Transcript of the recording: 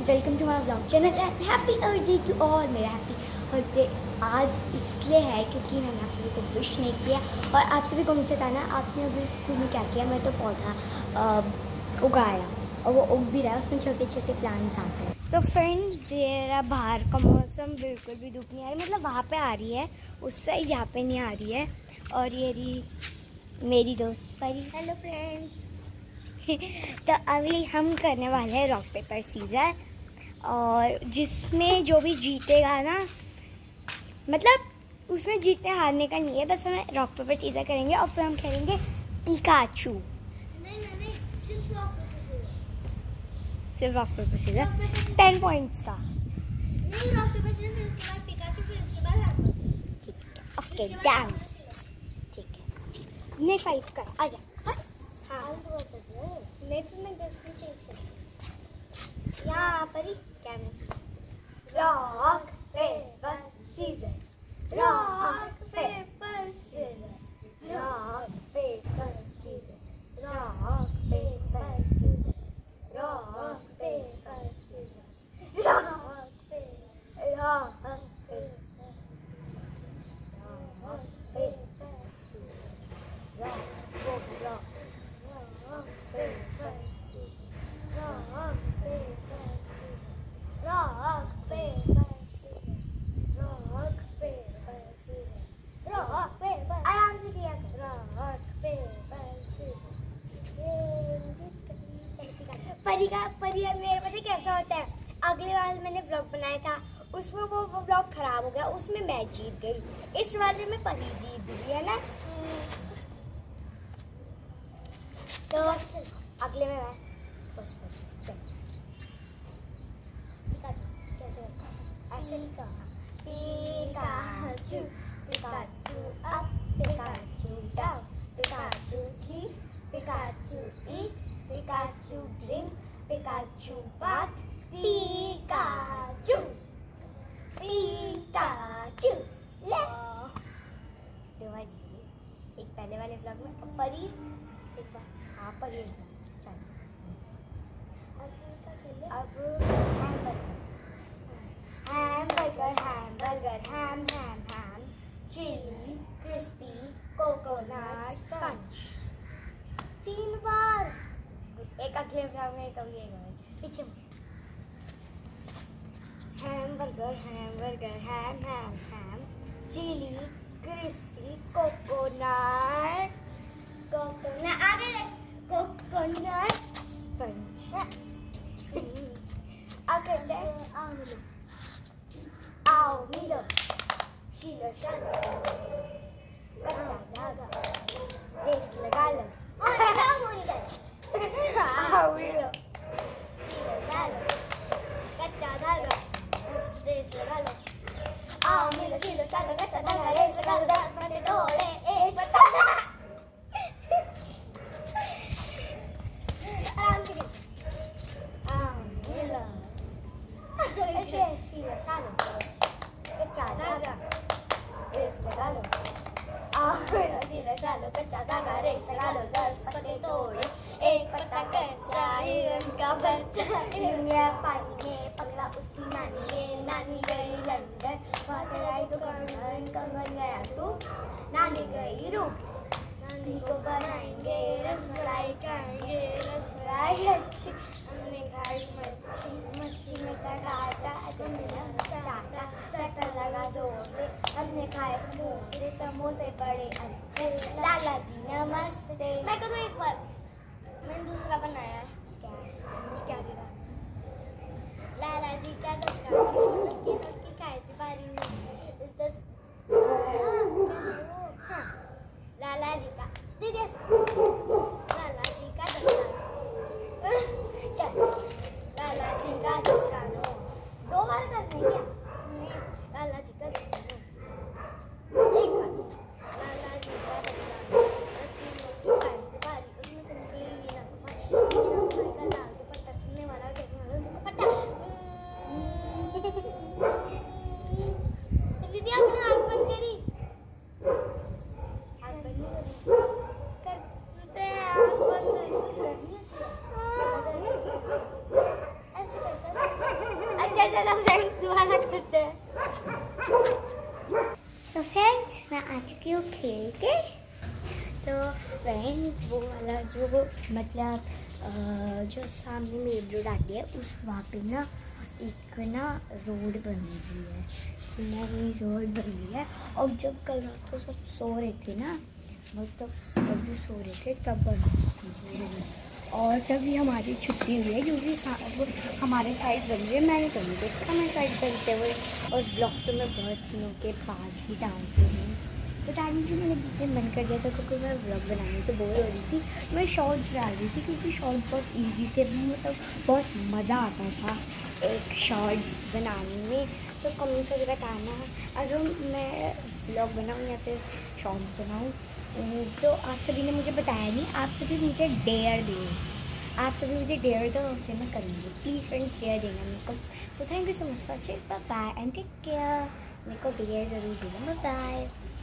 Welcome to my blog channel and happy birthday to all. मेरा happy birthday आज इसलिए है क्योंकि मैंने आप सभी को विश नहीं किया और आप सभी को मुझसे बताना आपने अभी स्कूल में क्या किया। मैं तो पौधा उगाया और वो उग भी रहा है, उसमें छोटे छोटे प्लांट्स आते हैं। तो फ्रेंड्स ये बाहर का मौसम बिल्कुल भी धूप नहीं आ रही, मतलब वहाँ पे आ रही है उस साइड, यहाँ पे नहीं आ रही है। और ये रही मेरी दोस्त परी। Hello friends. तो अभी हम करने वाले हैं रॉक पेपर सीजर, और जिसमें जो भी जीतेगा ना, मतलब उसमें जीतने हारने का नहीं है, बस हमें रॉक पेपर सीजर करेंगे और फिर हम खेलेंगे पिकाचू। नहीं, सिर्फ रॉक पेपर सीजर 10 पॉइंट्स का। नहीं, रॉक पेपर सीजर फिर उसके बाद पिकाचू, फिर उसके बाद हम। ठीक है, ओके डन। ठीक है, नहीं फाइट कर, आजा। मैं फिर मैं 10 में चेंज कर यहाँ पर ही कैमरे। Rock paper scissor, rock paper scissor, rock paper scissor, rock paper scissor, rock paper scissor, rock paper, rock आराम से किया परी मेरे पता कैसा होता है। अगले वाले मैंने व्लॉग बनाया था, उसमें वो व्लॉग खराब हो गया, उसमें मैं जीत गई, इस वाले में परी जीत गई है ना। तो अगले में मैं फर्स्ट पर कैसे ऐसे नहीं कहा। Pikachu Pikachu up, Pikachu down, Pikachu sleep, Pikachu eat, Pikachu drink, Pikachu bath, Pikachu Pikachu ले। देवा जी एक पहले वाले ब्लॉग में परी एक बार, हाँ परी चल। अब hamburger hamburger ham ham ham, chilli crispy coconut sponge. 3 बार, एक अगले ब्लॉग में कभी पीछे। Hamburger hamburger ham ham ham, chilli crispy coconut coconut आगे कोकोनट स्पंज। अगले आओ मिलो शीलो शालो, कच्चा धागा रेस लगा लो। आओ मिलो शीलो शालो, कच्चा धागा रेस लगा लो। आओ मिलो शीलो शालो, कच्चा धागा रेस लगा लो। 10 बटे डोले एक बता। आराम से आओ मिलो शीलो शालो, कच्चा धागा रेस लगा लो। आओ मिलो शीलो शालो, कच्चा धागा रेस लगा लो। 10 पत्ते तोड़े एक पत्ता कच्चा, हिरन का बच्चा हिरन गया पानी में, पकड़ा उसकी नानी ने। नानी गई लंदन, वहाँ से आई तो कंगन, कंगन गया तू, नानी गई रूप। नानी को बनाएंगे रसमलाई, खाएंगे रसमलाई अच्छी। हमने खाई मच्छी, मच्छी में काटा, चाटा चाटा लगा जोर से। हमने खाए समोसे, समोसे बड़े अच्छे। लाला जी नमस्ते। मैं करूँ एक बार, मैंने दूसरा बनाया है। क्या दिया? लाला जी का 10 का 10 की नोट की खाए से बारी हुई 10। हाँ लाला जी का दीदी, लाला जी का 10 का चल, लाला जी का 10 का नोट 2 बार करने क्या? नहीं, लाला जी का 10 का नोट एक बार। लाला जी का 10 का नोट 10 की नोट की खाए से बारी, उसमें से निकले मीना का लाल दुपट्टा, सुनने वाला दुपट्टा। दीदी आपने आँख बंद करी, आँख बंद करते हैं, आँख बंद करनी है। ऐसे करते हैं। अच्छा चलो फ्रेंड्स दोबारा करते हैं। तो फ्रेंड्स मैं आ चुकी हूँ खेल के। तो फ्रेंड्स वो वाला जो मतलब जो सामने मेन रोड आती है उस वहाँ पे ना एक ना रोड बनी हुई है, नई रोड बनी है। और जब कल रात को सब सो रहे थे ना, मतलब सभी सो रहे थे तब बनी थी और तभी हमारी छुट्टी हुई है, जो कि वो हमारे साइड बन रही है। मैंने तो नहीं देखा हमारे साइड बनते हुए, और ब्लॉग तो मैं बहुत दिनों के बाद ही डालती हूँ। तो डालने की मैंने बीच में मन कर दिया था क्योंकि मैं व्लॉग बनाने से बोर हो रही थी। मैं शॉर्ट्स डाल रही थी क्योंकि शॉर्ट्स बहुत इजी थे, मतलब बहुत मज़ा आता था एक शॉर्ट्स बनाने में। तो कमेंट्स वगैरह बताना अगर मैं व्लॉग बनाऊँ या फिर शॉर्ट्स बनाऊँ। तो आप सभी ने मुझे बताया नहीं, आप सभी मुझे डेयर दें, आप सभी मुझे डेयर दो, उससे मैं करूँगी। प्लीज़ फ्रेंड्स डेयर देना मेरे को। So thank you so much for watching, bye bye and take care. मेरे को डेयर ज़रूर देना, बाय बाय।